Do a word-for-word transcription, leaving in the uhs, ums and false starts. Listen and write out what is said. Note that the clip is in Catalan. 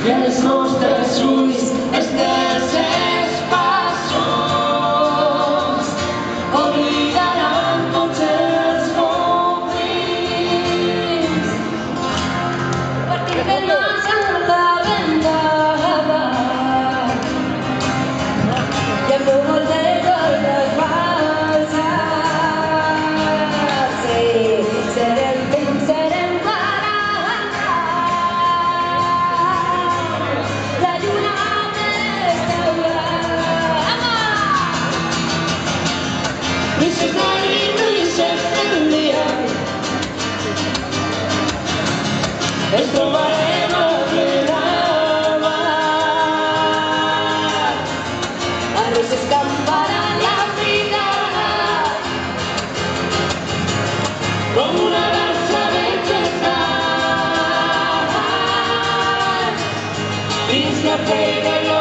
i els nostres ulls els tercers passos oblidaran tots els conflicts. Partim de nas a la ventada i amb molt de coses falses. Sí, serem fins, serem quaranta. La lluna m'estaurà. Luces Marín, Luces del dia, ens trobarem a plena mar. A nos escamparà la vida com una dansa de gestar. Fins que aplega